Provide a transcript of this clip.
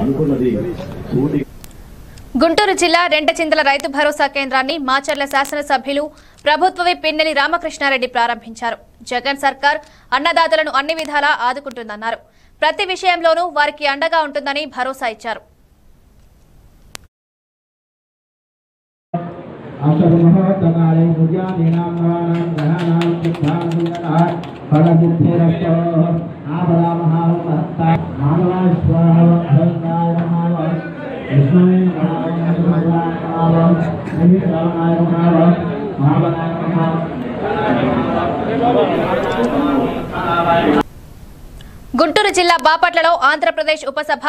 గుంటూరు జిల్లా రెంటచింతల రైతు భరోసా కేంద్రాన్ని మాచర్ల శాసనసభ్యులు ప్రభుత్వవి పిన్నెలి రామకృష్ణారెడ్డి ప్రారంభించారు. జగన్ సర్కార్ అన్నదాతలను అన్ని విధాలా ఆదుకుంటుందన్నారు. ప్రతి విషయంలోనూ వారికి అండగా ఉంటుందని భరోసా ఇచ్చారు. గుంటూరు జిల్లా బాపట్లలో ఆంధ్రప్రదేశ్ ఉపసభ